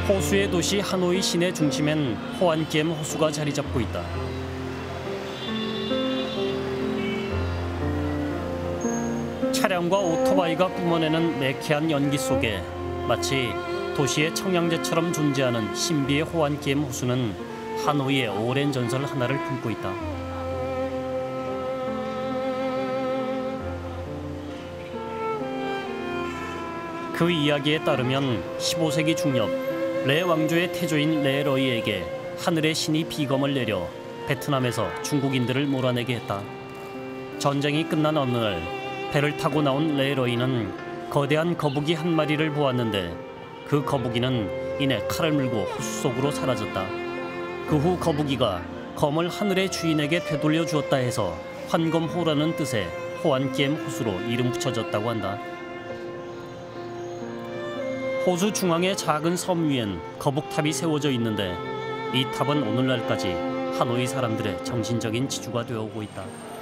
호수의 도시 하노이 시내 중심엔 호안kiem 호수가 자리 잡고 있다. 차량과 오토바이가 뿜어내는 매캐한 연기 속에 마치 도시의 청량제처럼 존재하는 신비의 호안kiem 호수는 하노이의 오랜 전설 하나를 품고 있다. 그 이야기에 따르면 15세기 중엽 레 왕조의 태조인 레러이에게 하늘의 신이 비검을 내려 베트남에서 중국인들을 몰아내게 했다. 전쟁이 끝난 어느 날 배를 타고 나온 레러이는 거대한 거북이 한 마리를 보았는데 그 거북이는 이내 칼을 물고 호수 속으로 사라졌다. 그 후 거북이가 검을 하늘의 주인에게 되돌려 주었다 해서 환검호라는 뜻의 호안kiem 호수로 이름 붙여졌다고 한다. 호수 중앙의 작은 섬 위엔 거북탑이 세워져 있는데 이 탑은 오늘날까지 하노이 사람들의 정신적인 지주가 되어오고 있다.